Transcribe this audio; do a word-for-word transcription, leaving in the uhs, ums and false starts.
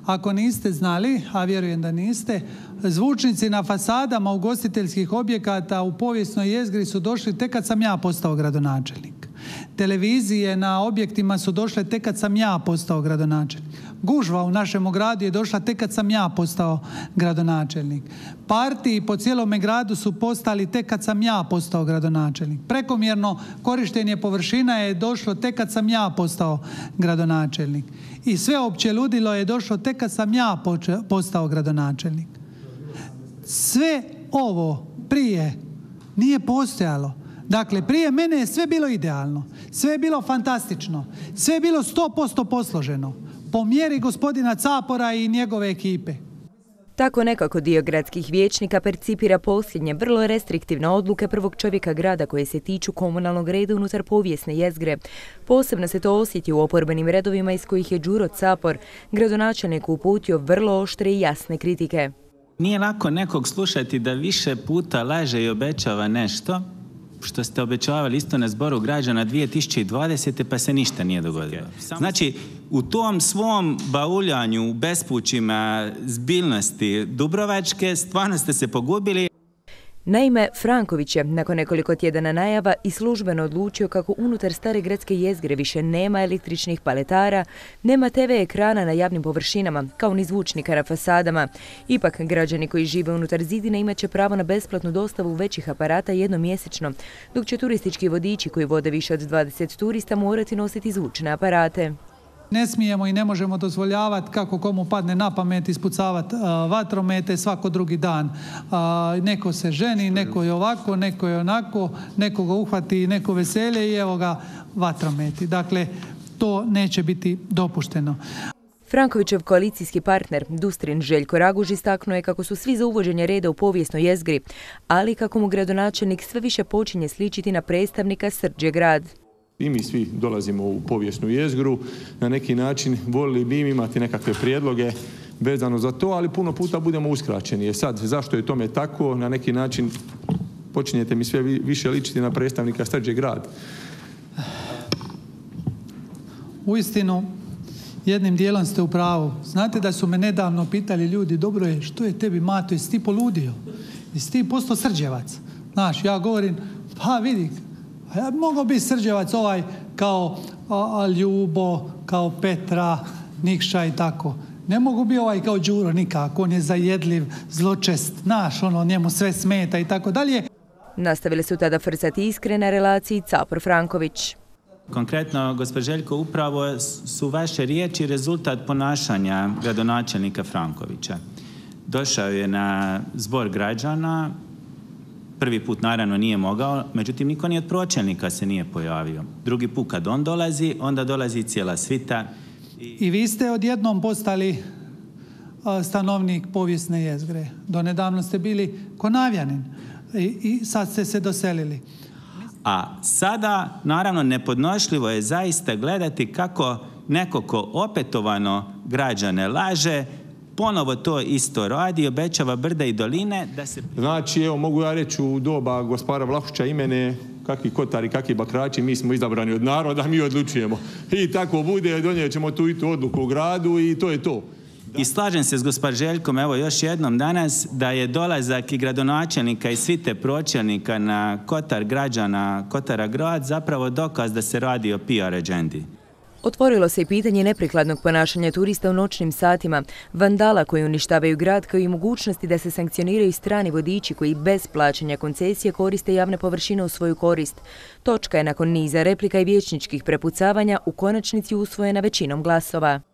ako niste znali, a vjerujem da niste, zvučnici na fasadama ugostiteljskih objekata u povijesnoj jezgri su došli tek kad sam ja postao gradonačelnik. Televizije na objektima su došle tek kad sam ja postao gradonačelnik. Gužva u našem gradu je došla tek kad sam ja postao gradonačelnik. Partiji po cijelome gradu su postali tek kad sam ja postao gradonačelnik. Prekomjerno korištenje površina je došlo tek kad sam ja postao gradonačelnik. I sve opće ludilo je došlo tek kad sam ja postao gradonačelnik. Sve ovo prije nije postojalo. Dakle, prije mene je sve bilo idealno, sve je bilo fantastično, sve je bilo sto posto posloženo, po mjeri gospodina Capora i njegove ekipe. Tako nekako dio gradskih vijećnika percipira posljednje vrlo restriktivne odluke prvog čovjeka grada koje se tiču komunalnog reda unutar povijesne jezgre. Posebno se to osjeti u oporbenim redovima iz kojih je Đuro Capor, gradonačelniku, uputio vrlo oštre i jasne kritike. Nije lako nekog slušati da više puta laže i obećava nešto što ste obećavali isto na zboru građana dvije tisuće dvadesete. pa se ništa nije dogodilo. Znači, u tom svom bauljanju, bespućima, zbiljnosti Dubrovačke, stvarno ste se pogubili. Naime, Franković je nakon nekoliko tjedana najava i službeno odlučio kako unutar stare gradske jezgre više nema električnih paletara, nema te ve ekrana na javnim površinama, kao ni zvučnika na fasadama. Ipak, građani koji žive unutar zidina imat će pravo na besplatnu dostavu većih aparata jednom mjesečno, dok će turistički vodiči koji vode više od dvadeset turista morati nositi zvučne aparate. Ne smijemo i ne možemo dozvoljavati kako komu padne na pamet ispucavati uh, vatromete svako drugi dan. Uh, neko se ženi, neko je ovako, neko je onako, neko ga uhvati, neko veselje i evo ga vatrometi. Dakle, to neće biti dopušteno. Frankovićev koalicijski partner, Dustrin Željko Raguž, istaknuo je kako su svi za uvođenje reda u povijesnoj jezgri, ali kako mu gradonačelnik sve više počinje sličiti na predstavnika Srđe grad. I mi svi dolazimo u povijesnu jezgru, na neki način volili bi im imati nekakve prijedloge vezano za to, ali puno puta budemo uskraćeni. Je sad, zašto je tome tako, na neki način počinjete mi sve više ličiti na predstavnika Srđe grad. Uistinu, jednim dijelom ste u pravu. Znate da su me nedavno pitali ljudi, dobro je, što je tebi, Mato, jesi ti poludio? Jesi ti postao Srđevac? Znaš, ja govorim, pa vidi, ja bi mogao biti Srđevac ovaj kao a, Ljubo, kao Petra, Nikša i tako. Ne mogu biti ovaj kao Đuro nikako, on je zajedljiv, zločest, znaš, ono, njemu sve smeta i tako dalje. Nastavili su tada frcati iskre na relaciji Capor-Franković. Konkretno, gospođo Željko, upravo su vaše riječi rezultat ponašanja gradonačelnika Frankovića. Došao je na zbor građana, prvi put naravno nije mogao, međutim niko ni od pročelnika se nije pojavio. Drugi put kad on dolazi, onda dolazi cijela svita. I vi ste odjednom postali stanovnik povijesne jezgre. Donedavno ste bili Konavljanin i, i sad ste se doselili. A sada, naravno, nepodnošljivo je zaista gledati kako neko ko opetovano građane laže, ponovo to isto radi, obećava brda i doline. Da se... Znači, evo, mogu ja reći u doba gospara Vlahušića i mene, kakvi kotari, kakvi bakrači, mi smo izabrani od naroda, mi odlučujemo. I tako bude, donijet ćemo tu i tu odluku u gradu i to je to. I slažem se s gospar Željkom, evo još jednom danas, da je dolazak i gradonačelnika i svite pročelnika na kotar građana, Kotara grad, zapravo dokaz da se radi o P R agendi. Otvorilo se i pitanje neprikladnog ponašanja turista u noćnim satima, vandala koji uništavaju grad, kao i mogućnosti da se sankcioniraju strani vodiči koji bez plaćanja koncesije koriste javne površine u svoju korist. Točka je nakon niza replika i vijećničkih prepucavanja u konačnici usvojena većinom glasova.